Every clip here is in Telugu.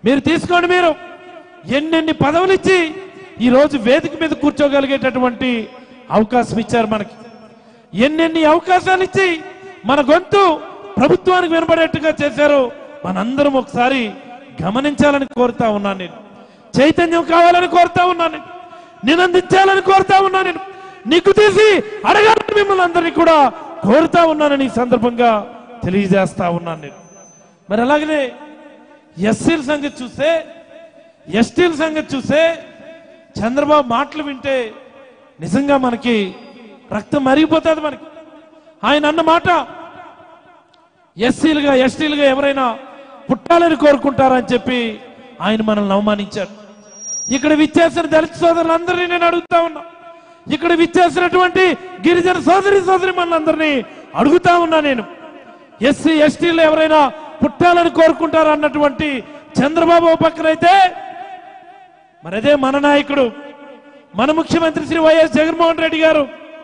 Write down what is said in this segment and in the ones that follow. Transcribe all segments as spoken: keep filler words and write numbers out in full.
మీరు తీసుకోండి. మీరు ఎన్నెన్ని పదవులు ఇచ్చి ఈరోజు వేదిక మీద కూర్చోగలిగేటటువంటి అవకాశం ఇచ్చారు మనకి. ఎన్నెన్ని అవకాశాలు ఇచ్చి మన గొంతు ప్రభుత్వానికి వినబడేట్టుగా చేశారు. మనందరం ఒకసారి గమనించాలని కోరుతా ఉన్నాను. నేను చైతన్యం కావాలని కోరుతా ఉన్నాను. నినందించాలని కోరుతా ఉన్నాను. నేను నీకు తీసి అడగాలని మిమ్మల్ని అందరినీ కూడా కోరుతా ఉన్నానని ఈ సందర్భంగా తెలియజేస్తా ఉన్నాను నేను. మరి అలాగనే ఎస్సీల సంగతి చూస్తే, ఎస్టీల సంగతి చూస్తే చంద్రబాబు మాటలు వింటే నిజంగా మనకి రక్తం మరిగిపోతుంది. మనకి ఆయన అన్న మాట, ఎస్సీలుగా ఎస్టీలుగా ఎవరైనా పుట్టాలని కోరుకుంటారని చెప్పి ఆయన మనల్ని అవమానించారు. ఇక్కడ విచ్చేసిన దళిత సోదరులందరినీ నేను అడుగుతా ఉన్నా, ఇక్కడ విచ్చేసినటువంటి గిరిజన సోదరి సోదరి మనందరినీ అడుగుతా ఉన్నా నేను, ఎస్సీ ఎస్టీలు ఎవరైనా పుట్టాలని కోరుకుంటారు అన్నటువంటి చంద్రబాబు పక్కనైతే మరి అదే మన నాయకుడు, మన ముఖ్యమంత్రి శ్రీ వైఎస్ జగన్మోహన్ రెడ్డి గారు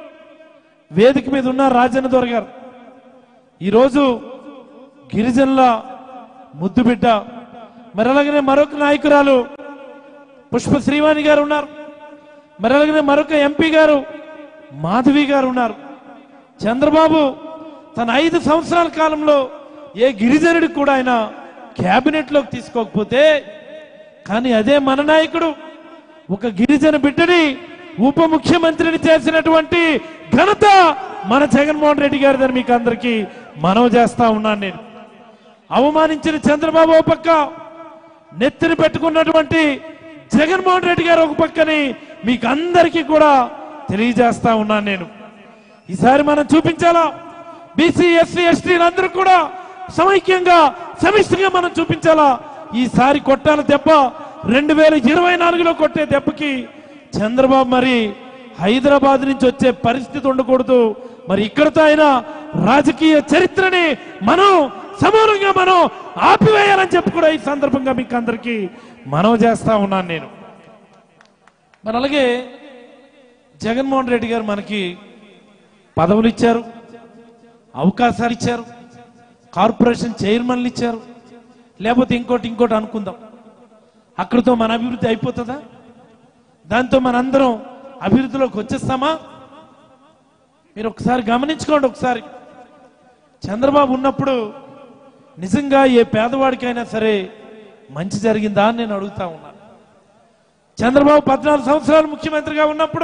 వేదిక మీద ఉన్న రాజన్న దొర గారు ఈరోజు గిరిజనుల ముద్దు బిడ్డ. మరి అలాగనే మరొక నాయకురాలు పుష్ప శ్రీవాణి గారు ఉన్నారు. మరి అలాగనే మరొక ఎంపీ గారు మాధవి గారు ఉన్నారు. చంద్రబాబు తన ఐదు సంవత్సరాల కాలంలో ఏ గిరిజనుడికి కూడా ఆయన క్యాబినెట్ లోకి తీసుకోకపోతే, కానీ అదే మన నాయకుడు ఒక గిరిజన బిడ్డని ఉప ముఖ్యమంత్రిని చేసినటువంటి ఘనత మన జగన్మోహన్ రెడ్డి గారిదని మీకు అందరికీ మనవి చేస్తా ఉన్నాను. నేను అవమానించిన చంద్రబాబు ఒక పక్క, నెత్తిని పెట్టుకున్నటువంటి జగన్మోహన్ రెడ్డి గారు ఒక పక్కని మీకు అందరికీ కూడా తెలియజేస్తా ఉన్నాను. నేను ఈసారి మనం చూపించాలా, బీసీ ఎస్సీ ఎస్టీలు అందరూ కూడా సమైక్యంగా సమిష్టిగా మనం చూపించాలా. ఈసారి కొట్టాల దెబ్బ రెండు వేల ఇరవై నాలుగులో కొట్టే దెబ్బకి చంద్రబాబు మరి హైదరాబాద్ నుంచి వచ్చే పరిస్థితి ఉండకూడదు. మరి ఇక్కడతో ఆయన రాజకీయ చరిత్రని మనం సమూలంగా మనం ఆపివేయాలని చెప్పి కూడా ఈ సందర్భంగా మీకు అందరికీ మనవి చేస్తా ఉన్నాను నేను. మరి అలాగే జగన్మోహన్ రెడ్డి గారు మనకి పదవులు ఇచ్చారు, అవకాశాలు ఇచ్చారు, కార్పొరేషన్ చైర్మన్లు ఇచ్చారు, లేకపోతే ఇంకోటి ఇంకోటి అనుకుందాం. అక్కడితో మన అభివృద్ధి అయిపోతుందా? దాంతో మనందరం అభివృద్ధిలోకి వచ్చేస్తామా? మీరు ఒకసారి గమనించుకోండి. ఒకసారి చంద్రబాబు ఉన్నప్పుడు నిజంగా ఏ పేదవాడికైనా సరే మంచి జరిగిందా అని నేను అడుగుతా ఉన్నాను. చంద్రబాబు పద్నాలుగు సంవత్సరాలు ముఖ్యమంత్రిగా ఉన్నప్పుడు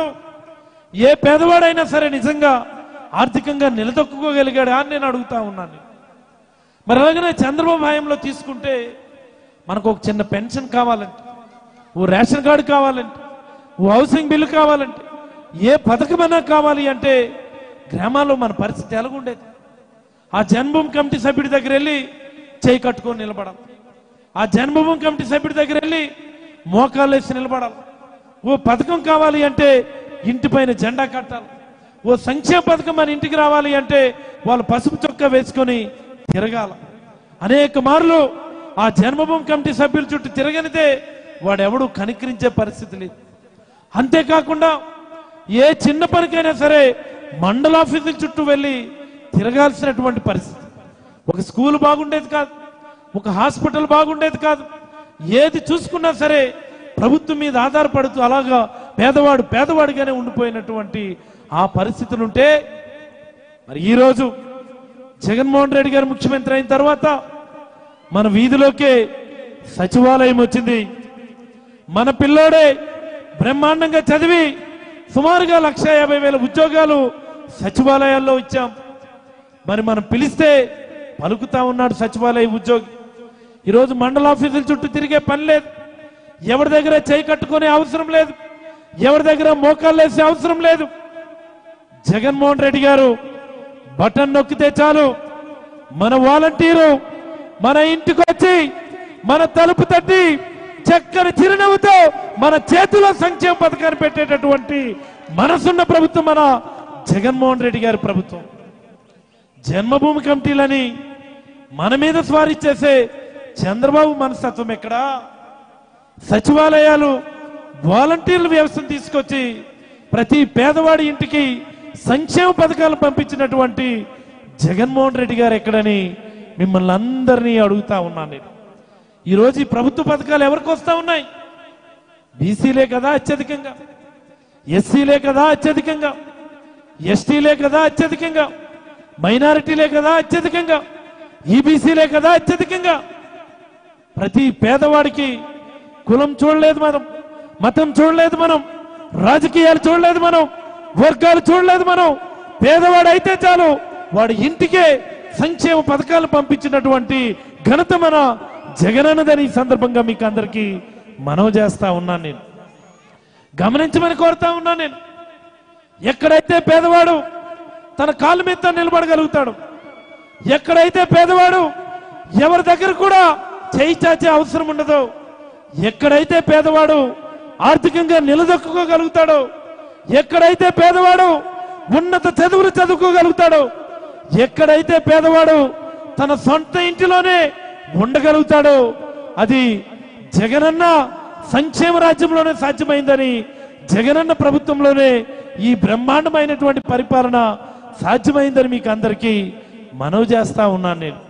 ఏ పేదవాడైనా సరే నిజంగా ఆర్థికంగా నిలదొక్కుకోగలిగాడా అని నేను అడుగుతా ఉన్నాను. మరి అలాగనే చంద్రబాబు హయాంలో తీసుకుంటే మనకు ఒక చిన్న పెన్షన్ కావాలంటే, ఓ రేషన్ కార్డు కావాలంటే, ఓ హౌసింగ్ బిల్లు కావాలంటే, ఏ పథకమైనా కావాలి అంటే గ్రామాల్లో మన పరిస్థితి ఎలాగుండేది? ఆ జన్మభూమి కమిటీ సభ్యుడి దగ్గర వెళ్ళి చేయి కట్టుకొని నిలబడాలి. ఆ జన్మభూమి కమిటీ సభ్యుడి దగ్గర వెళ్ళి మోకాళ్ళు వేసి నిలబడాలి. ఓ పథకం కావాలి అంటే ఇంటిపైన జెండా కట్టాలి. ఓ సంక్షేమ పథకం మన ఇంటికి రావాలి అంటే వాళ్ళు పసుపు చొక్కా వేసుకొని తిరగాల. అనేక మార్లు ఆ జన్మభూమి కమిటీ సభ్యుల చుట్టూ తిరగనితే వాడెవడు కనికరించే పరిస్థితి లేదు. అంతేకాకుండా ఏ చిన్న పనికైనా సరే మండల ఆఫీసుల చుట్టూ వెళ్ళి తిరగాల్సినటువంటి పరిస్థితి. ఒక స్కూల్ బాగుండేది కాదు, ఒక హాస్పిటల్ బాగుండేది కాదు. ఏది చూసుకున్నా సరే ప్రభుత్వం మీద ఆధారపడుతూ అలాగా పేదవాడు పేదవాడిగానే ఉండిపోయినటువంటి ఆ పరిస్థితులుంటే, మరి ఈరోజు జగన్మోహన్ రెడ్డి గారు ముఖ్యమంత్రి అయిన తర్వాత మన వీధిలోకే సచివాలయం వచ్చింది. మన పిల్లోడే బ్రహ్మాండంగా చదివి సుమారుగా లక్ష యాభై వేల ఉద్యోగాలు సచివాలయాల్లో ఇచ్చాం. మరి మనం పిలిస్తే పలుకుతా ఉన్నాడు సచివాలయ ఉద్యోగి. ఈరోజు మండల ఆఫీసుల చుట్టూ తిరిగే పని లేదు, ఎవరి దగ్గర చేయి కట్టుకునే అవసరం లేదు, ఎవరి దగ్గర మోకాళ్ళు వేసే అవసరం లేదు. జగన్మోహన్ రెడ్డి గారు బటన్ నొక్కితే చాలు మన వాలంటీరు మన ఇంటికి వచ్చి మన తలుపు తట్టి చక్కని చిరునవ్వుతో మన చేతిలో సంక్షేమ పథకాన్ని పెట్టేటటువంటి మనసున్న ప్రభుత్వం మన జగన్మోహన్ రెడ్డి గారి ప్రభుత్వం. జన్మభూమి కమిటీలని మన మీద స్వారీ చేసే చంద్రబాబు మనస్తత్వం ఎక్కడా? సచివాలయాలు వాలంటీర్ల వ్యవస్థను తీసుకొచ్చి ప్రతి పేదవాడి ఇంటికి సంక్షేమ పథకాలు పంపించినటువంటి జగన్మోహన్ రెడ్డి గారు ఎక్కడని మిమ్మల్ని అందరినీ అడుగుతా ఉన్నాను నేను. ఈరోజు ఈ ప్రభుత్వ పథకాలు ఎవరికి వస్తా ఉన్నాయి? బీసీలే కదా అత్యధికంగా, ఎస్సీలే కదా అత్యధికంగా, ఎస్టీలే కదా అత్యధికంగా, మైనారిటీలే కదా అత్యధికంగా, ఈబీసీలే కదా అత్యధికంగా. ప్రతి పేదవాడికి కులం చూడలేదు మనం, మతం చూడలేదు మనం, రాజకీయాలు చూడలేదు మనం, వర్గాలు చూడలేదు మనం. పేదవాడు అయితే చాలు వాడి ఇంటికే సంక్షేమ పథకాలు పంపించినటువంటి ఘనత మన జగనన్నదని ఈ సందర్భంగా మీకు అందరికీ మనవి చేస్తా ఉన్నాను. నేను గమనించమని కోరుతా ఉన్నాను. నేను ఎక్కడైతే పేదవాడు తన కాళ్ళ మీద నిలబడగలుగుతాడు, ఎక్కడైతే పేదవాడు ఎవరి దగ్గర కూడా చేయి చాచే అవసరం ఉండదు, ఎక్కడైతే పేదవాడు ఆర్థికంగా నిలదొక్కుకోగలుగుతాడో, ఎక్కడైతే పేదవాడు ఉన్నత చదువులు చదువుకోగలుగుతాడో, ఎక్కడైతే పేదవాడు తన సొంత ఇంటిలోనే ఉండగలుగుతాడో అది జగనన్న సంక్షేమ రాజ్యంలోనే సాధ్యమైందని, జగనన్న ప్రభుత్వంలోనే ఈ బ్రహ్మాండమైనటువంటి పరిపాలన సాధ్యమైందని మీకు అందరికీ మనవి చేస్తా ఉన్నాను నేను.